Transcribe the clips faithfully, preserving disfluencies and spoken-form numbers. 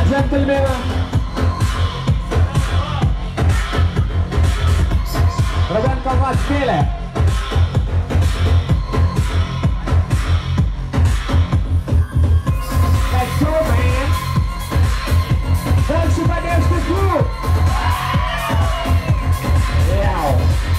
джентльмена. Rudenko, Vlad, File. Let's go, man. Dance by dance with you. Yeah.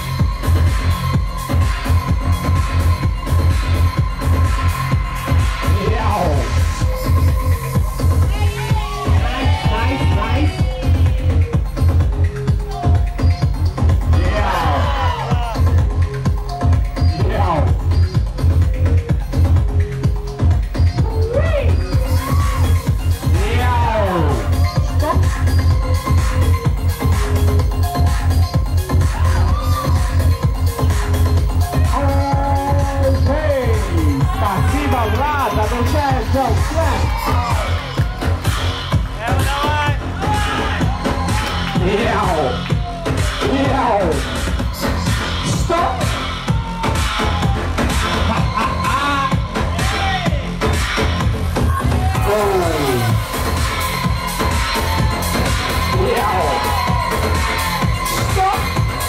Vlad, отвечает за Vlad. Яу! Яу! Стоп! Ха-ха-ха! Яу! Стоп!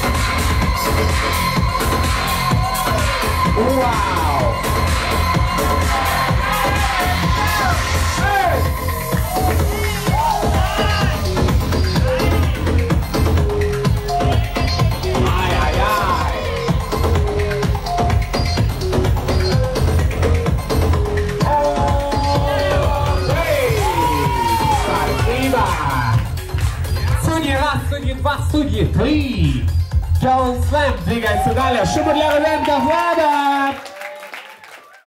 Вау! Судьи раз, судьи два, судьи три. Джоун Слэм двигается далее. Шумы для Rudenko, Влада!